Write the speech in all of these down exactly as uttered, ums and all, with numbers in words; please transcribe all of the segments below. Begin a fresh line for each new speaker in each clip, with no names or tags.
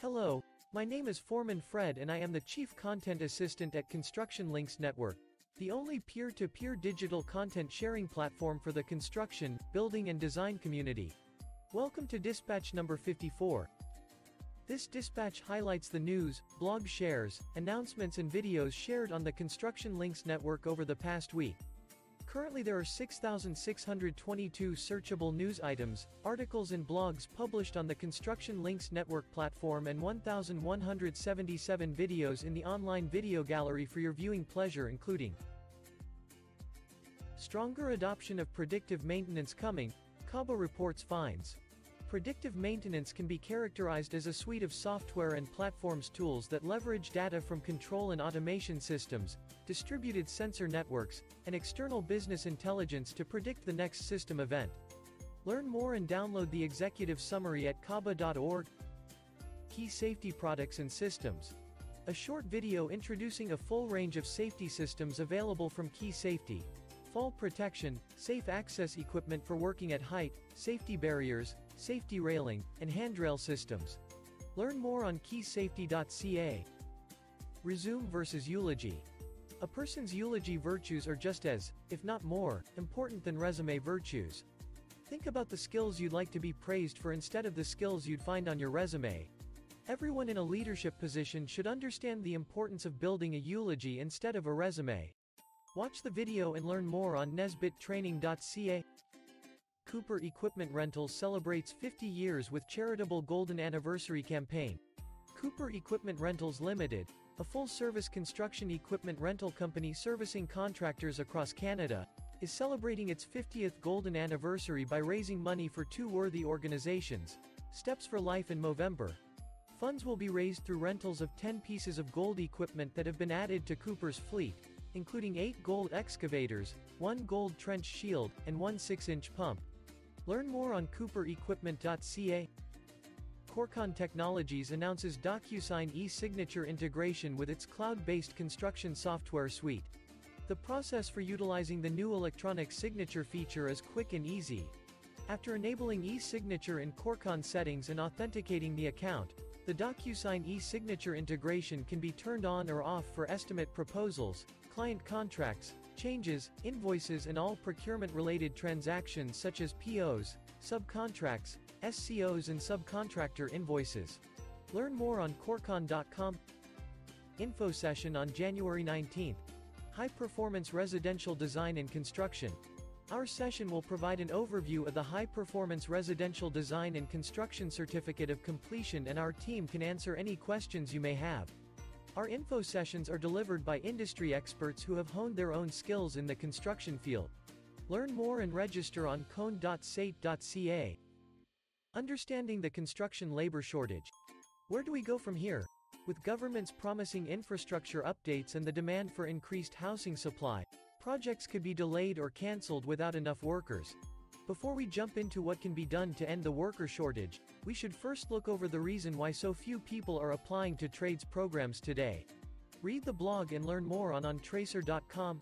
Hello, my name is Foreman Fred and I am the Chief Content Assistant at Construction Links Network, the only peer-to-peer digital content sharing platform for the construction, building and design community. Welcome to dispatch number fifty-four. This dispatch highlights the news, blog shares, announcements and videos shared on the Construction Links Network over the past week. Currently there are six thousand six hundred twenty-two searchable news items, articles and blogs published on the Construction Links Network platform and one thousand one hundred seventy-seven videos in the online video gallery for your viewing pleasure, including stronger adoption of predictive maintenance coming, C A B A reports finds. Predictive maintenance can be characterized as a suite of software and platforms tools that leverage data from control and automation systems, distributed sensor networks, and external business intelligence to predict the next system event. Learn more and download the executive summary at C A B A dot org. Key safety products and systems. A short video introducing a full range of safety systems available from Key Safety. Fall protection, safe access equipment for working at height, safety barriers, safety railing, and handrail systems. Learn more on key safety dot c a. Resume versus eulogy. A person's eulogy virtues are just as, if not more, important than resume virtues. Think about the skills you'd like to be praised for instead of the skills you'd find on your resume. Everyone in a leadership position should understand the importance of building a eulogy instead of a resume. Watch the video and learn more on nesbit training dot c a. Cooper Equipment Rentals celebrates fifty years with charitable Golden Anniversary campaign. Cooper Equipment Rentals Limited, a full-service construction equipment rental company servicing contractors across Canada, is celebrating its fiftieth Golden Anniversary by raising money for two worthy organizations, Steps for Life and Movember. Funds will be raised through rentals of ten pieces of gold equipment that have been added to Cooper's fleet, including eight gold excavators, one gold trench shield, and one six-inch pump. Learn more on cooper equipment dot c a. Corcon Technologies announces DocuSign e-signature integration with its cloud-based construction software suite. The process for utilizing the new electronic signature feature is quick and easy. After enabling e-signature in Corcon settings and authenticating the account, the DocuSign e-signature integration can be turned on or off for estimate proposals, client contracts, changes, invoices and all procurement-related transactions such as P Os, subcontracts, S C Os and subcontractor invoices. Learn more on corcon dot com. Info session on January nineteenth. High-performance residential design and construction. Our session will provide an overview of the high-performance residential design and construction certificate of completion, and our team can answer any questions you may have. Our info sessions are delivered by industry experts who have honed their own skills in the construction field. Learn more and register on cone dot s a t dot c a. Understanding the construction labor shortage. Where do we go from here? With governments promising infrastructure updates and the demand for increased housing supply, projects could be delayed or cancelled without enough workers. Before we jump into what can be done to end the worker shortage, we should first look over the reason why so few people are applying to trades programs today. Read the blog and learn more on on tracer dot com.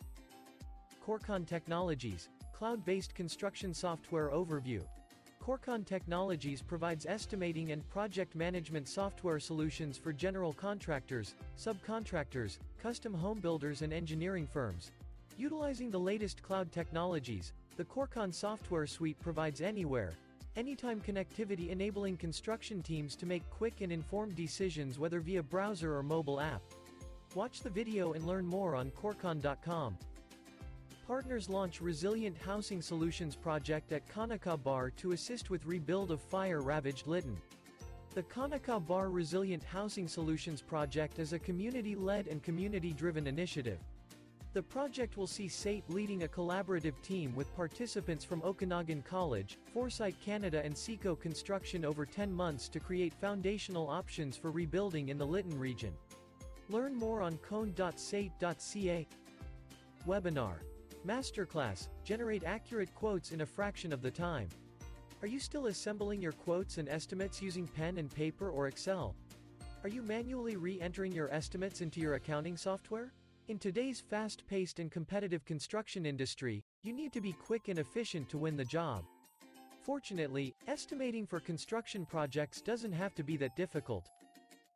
Corcon Technologies, cloud-based construction software overview. Corcon Technologies provides estimating and project management software solutions for general contractors, subcontractors, custom home builders and engineering firms. Utilizing the latest cloud technologies, the Corcon software suite provides anywhere, anytime connectivity, enabling construction teams to make quick and informed decisions whether via browser or mobile app. Watch the video and learn more on corcon dot com. Partners launch Resilient Housing Solutions project at Kanaka Bar to assist with rebuild of fire-ravaged Lytton. The Kanaka Bar Resilient Housing Solutions project is a community-led and community-driven initiative. The project will see S A T leading a collaborative team with participants from Okanagan College, Foresight Canada and Seco Construction over ten months to create foundational options for rebuilding in the Lytton region. Learn more on cone dot s a t dot c a. Webinar. Masterclass, generate accurate quotes in a fraction of the time. Are you still assembling your quotes and estimates using pen and paper or Excel? Are you manually re-entering your estimates into your accounting software? In today's fast-paced and competitive construction industry, you need to be quick and efficient to win the job. Fortunately, estimating for construction projects doesn't have to be that difficult.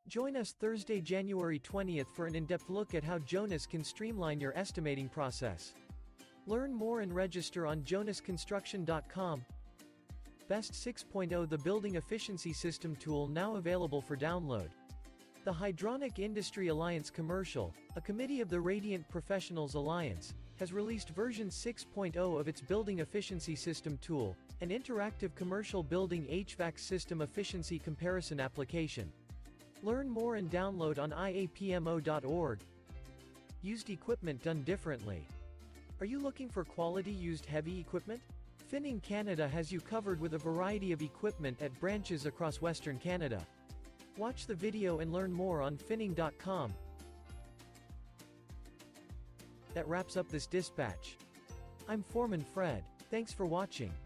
Join us Thursday, January twentieth for an in-depth look at how Jonas can streamline your estimating process. Learn more and register on jonas construction dot com. Best six point oh The Building Efficiency System Tool now available for download. The Hydronic Industry Alliance Commercial, a committee of the Radiant Professionals Alliance, has released version six point oh of its Building Efficiency System Tool, an interactive commercial building H V A C system efficiency comparison application. Learn more and download on I A P M O dot org. Used equipment done differently. Are you looking for quality used heavy equipment? Finning Canada has you covered with a variety of equipment at branches across Western Canada. Watch the video and learn more on finning dot com. That wraps up this dispatch. I'm Foreman Fred. Thanks for watching.